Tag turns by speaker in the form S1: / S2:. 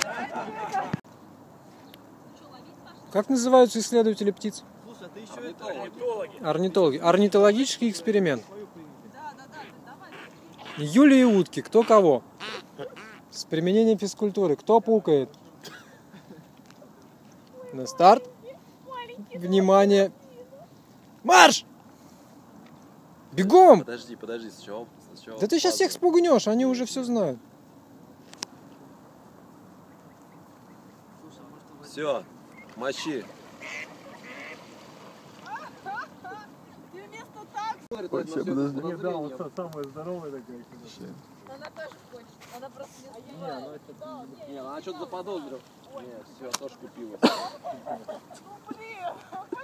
S1: Как называются исследователи птиц?
S2: Слушай, а ты еще орнитологи.
S1: Орнитологи. Орнитологический эксперимент. Юлия и утки. Кто кого? С применением физкультуры. Кто пукает? На старт. Внимание. Марш! Бегом!
S2: Подожди, сначала
S1: Да ты сейчас всех спугнешь, они уже все знают.
S2: Все, мочи.
S3: Вообще, подожди. Не, да, вот самая здоровая такая.
S4: Она тоже хочет. Она просто не знает.
S2: Не, она что-то заподозрила. Нет, все, тоже купила.
S4: Ну блин!